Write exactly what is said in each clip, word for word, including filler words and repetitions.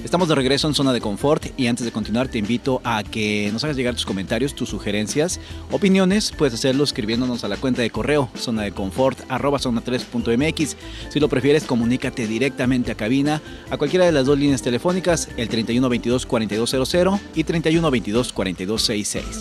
Estamos de regreso en Zona de Confort y antes de continuar te invito a que nos hagas llegar tus comentarios, tus sugerencias, opiniones. Puedes hacerlo escribiéndonos a la cuenta de correo zona de confort arroba zona tres punto mx. Si lo prefieres, comunícate directamente a cabina a cualquiera de las dos líneas telefónicas, el treinta y uno veintidós cuarenta y dos cero cero y treinta y uno veintidós cuarenta y dos sesenta y seis.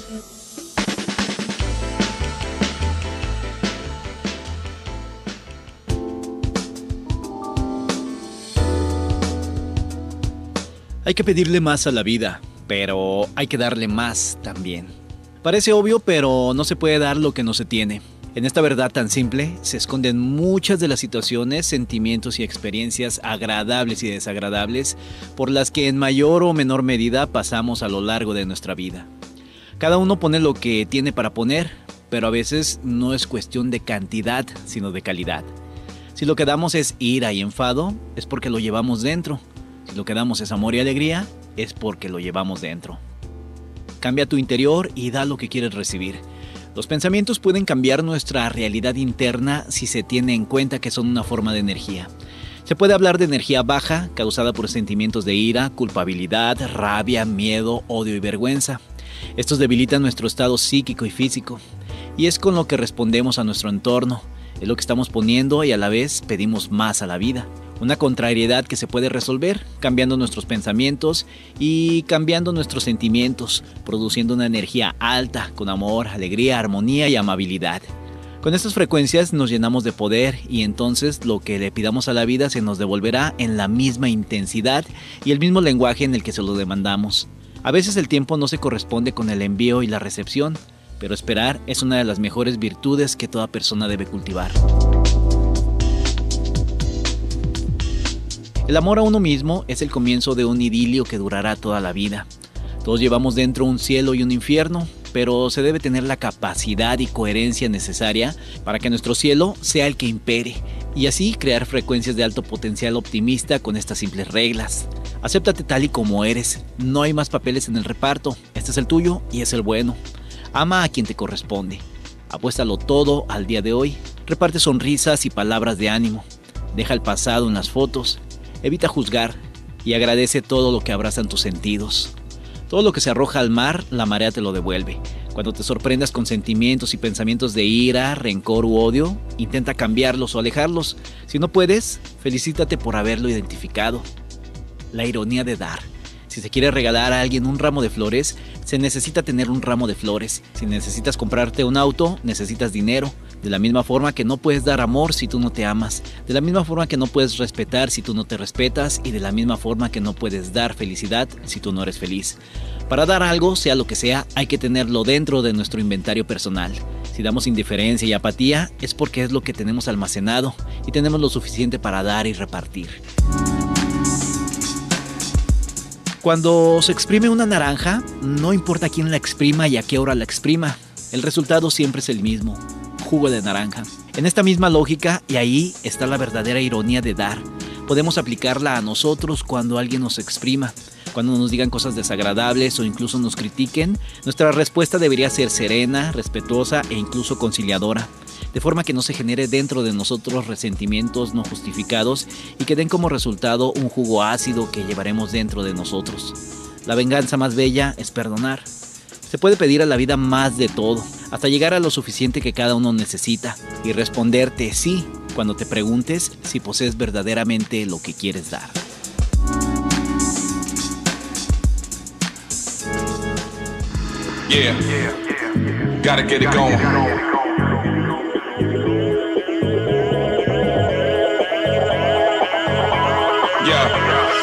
Hay que pedirle más a la vida, pero hay que darle más también. Parece obvio, pero no se puede dar lo que no se tiene. En esta verdad tan simple se esconden muchas de las situaciones, sentimientos y experiencias agradables y desagradables por las que en mayor o menor medida pasamos a lo largo de nuestra vida. Cada uno pone lo que tiene para poner, pero a veces no es cuestión de cantidad, sino de calidad. Si lo que damos es ira y enfado, es porque lo llevamos dentro. Si lo que damos es amor y alegría, es porque lo llevamos dentro. Cambia tu interior y da lo que quieres recibir. Los pensamientos pueden cambiar nuestra realidad interna si se tiene en cuenta que son una forma de energía. Se puede hablar de energía baja, causada por sentimientos de ira, culpabilidad, rabia, miedo, odio y vergüenza. Estos debilitan nuestro estado psíquico y físico. Y es con lo que respondemos a nuestro entorno. Es lo que estamos poniendo y a la vez pedimos más a la vida. Una contrariedad que se puede resolver cambiando nuestros pensamientos y cambiando nuestros sentimientos, produciendo una energía alta con amor, alegría, armonía y amabilidad. Con estas frecuencias nos llenamos de poder y entonces lo que le pidamos a la vida se nos devolverá en la misma intensidad y el mismo lenguaje en el que se lo demandamos. A veces el tiempo no se corresponde con el envío y la recepción, pero esperar es una de las mejores virtudes que toda persona debe cultivar. El amor a uno mismo es el comienzo de un idilio que durará toda la vida. Todos llevamos dentro un cielo y un infierno, pero se debe tener la capacidad y coherencia necesaria para que nuestro cielo sea el que impere y así crear frecuencias de alto potencial optimista con estas simples reglas. Acéptate tal y como eres, no hay más papeles en el reparto, este es el tuyo y es el bueno. Ama a quien te corresponde, apuéstalo todo al día de hoy, reparte sonrisas y palabras de ánimo, deja el pasado en las fotos. Evita juzgar y agradece todo lo que abrazan tus sentidos. Todo lo que se arroja al mar, la marea te lo devuelve. Cuando te sorprendas con sentimientos y pensamientos de ira, rencor u odio, intenta cambiarlos o alejarlos. Si no puedes, felicítate por haberlo identificado. La ironía de dar. Si se quiere regalar a alguien un ramo de flores, se necesita tener un ramo de flores. Si necesitas comprarte un auto, necesitas dinero. De la misma forma que no puedes dar amor si tú no te amas. De la misma forma que no puedes respetar si tú no te respetas. Y de la misma forma que no puedes dar felicidad si tú no eres feliz. Para dar algo, sea lo que sea, hay que tenerlo dentro de nuestro inventario personal. Si damos indiferencia y apatía, es porque es lo que tenemos almacenado y tenemos lo suficiente para dar y repartir. Cuando se exprime una naranja, no importa quién la exprima y a qué hora la exprima, el resultado siempre es el mismo, jugo de naranja. En esta misma lógica, y ahí está la verdadera ironía de dar, podemos aplicarla a nosotros cuando alguien nos exprima. Cuando nos digan cosas desagradables o incluso nos critiquen, nuestra respuesta debería ser serena, respetuosa e incluso conciliadora, de forma que no se genere dentro de nosotros resentimientos no justificados y que den como resultado un jugo ácido que llevaremos dentro de nosotros. La venganza más bella es perdonar. Se puede pedir a la vida más de todo, hasta llegar a lo suficiente que cada uno necesita y responderte sí cuando te preguntes si posees verdaderamente lo que quieres dar. Yeah, yeah, gotta get it going. Yeah.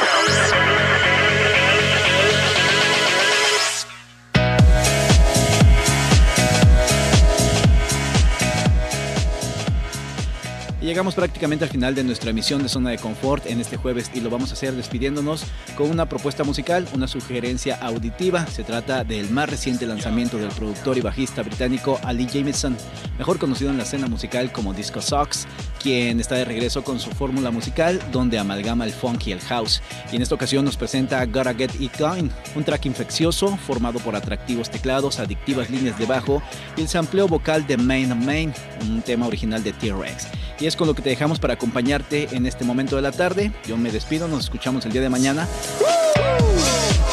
Y llegamos prácticamente al final de nuestra emisión de Zona de Confort en este jueves y lo vamos a hacer despidiéndonos con una propuesta musical, una sugerencia auditiva. Se trata del más reciente lanzamiento del productor y bajista británico Ali Jameson, mejor conocido en la escena musical como Disco Sox, quien está de regreso con su fórmula musical donde amalgama el funk y el house. Y en esta ocasión nos presenta Gotta Get It Going, un track infeccioso formado por atractivos teclados, adictivas líneas de bajo y el sampleo vocal de Main of Main, un tema original de T-Rex. Y es con lo que te dejamos para acompañarte en este momento de la tarde. Yo me despido, nos escuchamos el día de mañana.